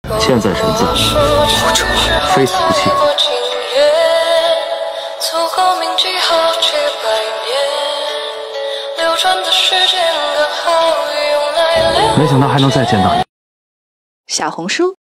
欠在神字，护着我，非死不弃。没想到还能再见到你。 小红书